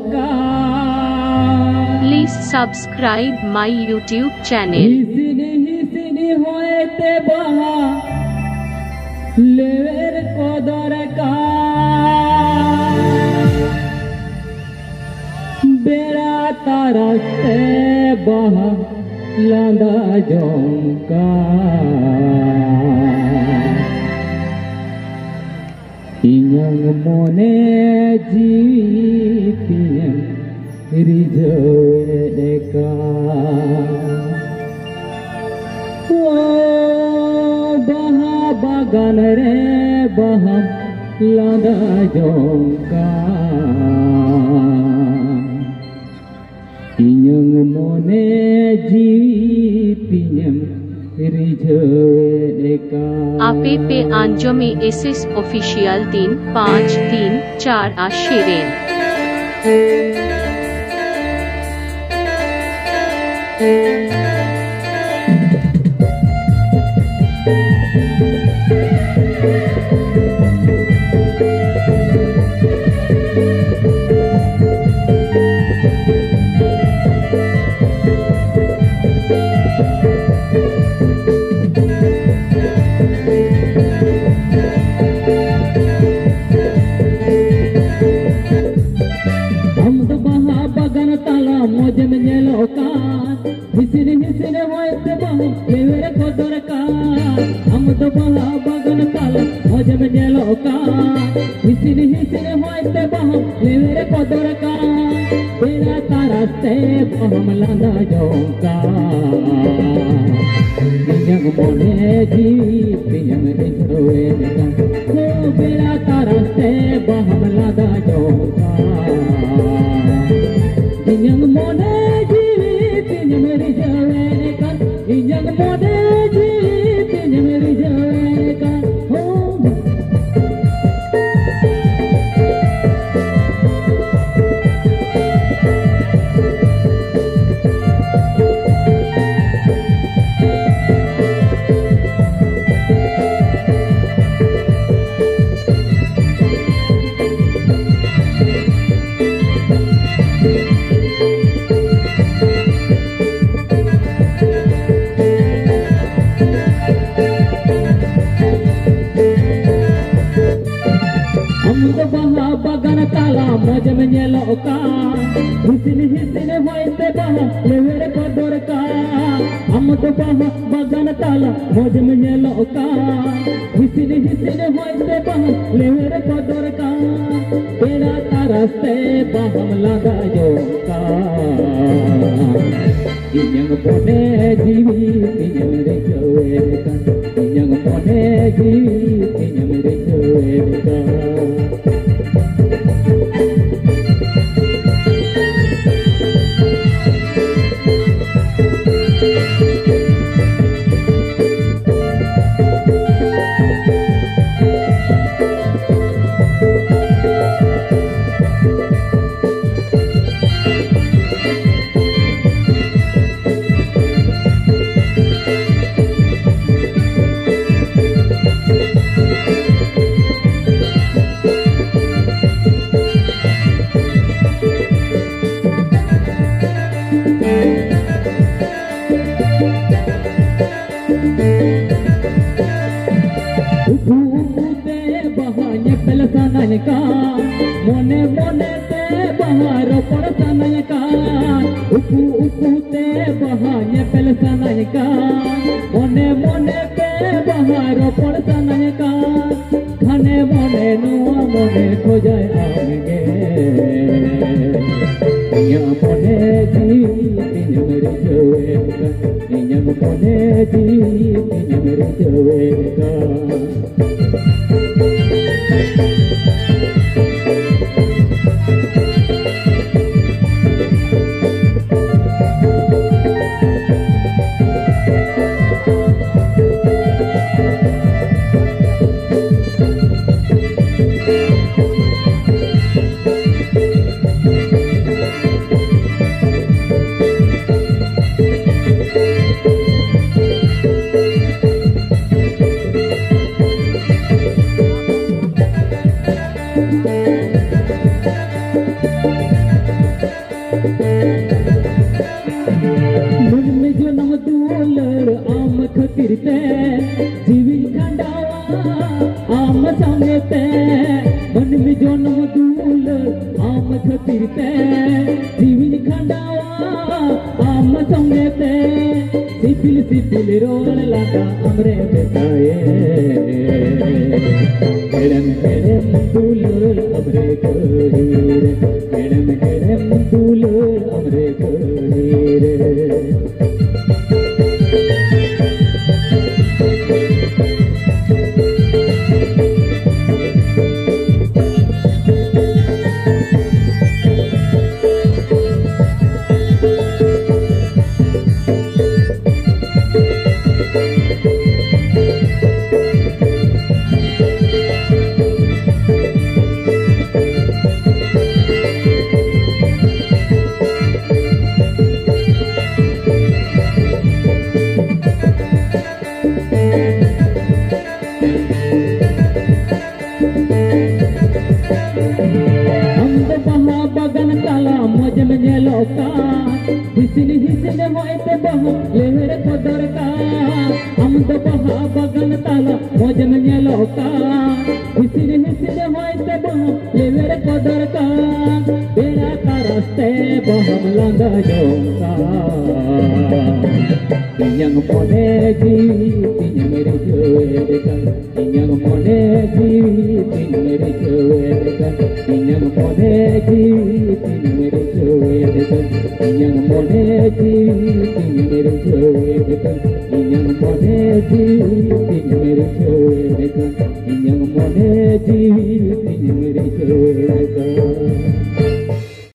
का। Please subscribe my YouTube channel. हिसनी होते बहा लेवेर कदर का। बेड़ा तारा से बहा लांदा जोंका। इन्यंग मोने जीवितियं रिझेका। ओ बहा बागान रे बहा लांदा जोंका। इन्यंग मोने जीवितियं रिझेका। APP Anjami SS Official 353 Ashirin. मौज में लोका हिसने होते बहु लेवेर कदर का। हम तो बहा बगन ताला मौज में लोका हिसने होते बहु लेवेर कदर का। बेड़ा तारा से हम लांदा जोंका। जग मोने जीवितियं रिझेका। बेड़ा तारा से हम लांदा जोंका। इन्यंग मोने जीवितियं रिझेका। इन्यंग मोने जीवितियं रिझेका। बहा बगन ताला मौज में लोका हिसने होते बहा लेवेर कदर का। हम तो बहा बगन ताला मौज में लोका हिसने होते बहा लेवेर कदर का। बेड़ा तारा से बहम लांदा जोंका। इन्यंग मोने जीवितियं रिझेका। इन्यंग मोने जीवितियं रिझेका। मोने मोने ते बहार पड़सनय का। उपू ते बहाने पेलसनय का। मोने मोने ते बहार पड़सनय का। घने मोने नुआ मोने खोजय आगे। इन्यंग मोने जीवितियं रिझेका। इन्यंग मोने जीवितियं रिझेका। मन में जो नम दूलर आम खतिरते जीवी खंडावा आम संगते मन में जो नम दूलर आम खतिरते जीवी खंडावा आम संगते सिपिल सिपिल रोल लागा हमरे बेटाए केड़म केड़म दूलर हमरे कोडीर केड़म केड़म दूलर हमरे कोडीर बगन ताला मौज में लोका हिसन हिसन होते बहा लेहर खदर का हम तो बहा बगन ताला मौज में लोका हिसन हिसन होते बहा लेहर खदर का बेड़ा का रास्ते बहम लंगा जोका yang mone जीवी मेरे जोए का yang mone जीवी मेरे जोए का yang mone जीवी मेरे जोए का yang mone जीवी मेरे जोए का yang mone जीवी मेरे जोए का yang mone जीवी मेरे जोए का